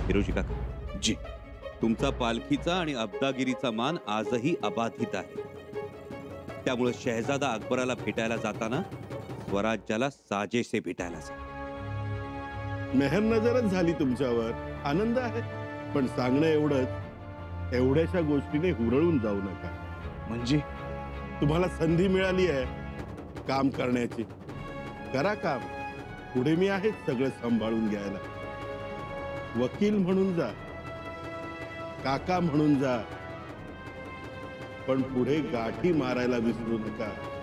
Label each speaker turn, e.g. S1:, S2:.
S1: हिरोजी काका,
S2: जी.
S1: तुमचा पालखीचा आणि अब्दागिरीचा मान आजही अबाधित आहे. त्यामुळे शहजादा अकबराला भेटायला जाताना स्वराज्याला साजेसे भेटायला जा.
S2: मेहर नजरच झाली तुमच्यावर, आनंद आहे. पण सांगणं एवढंच, एवढ्याशा गोष्टीने हुरळून जाऊ नका.
S3: म्हणजे
S2: तुम्हाला संधी मिळाली आहे काम करण्याची, करा काम. पुढे मी आहे सगळं सांभाळून घ्यायला. वकील म्हणून जा, काका म्हणून जा, पण पुढे गाठी मारायला विसरू नका.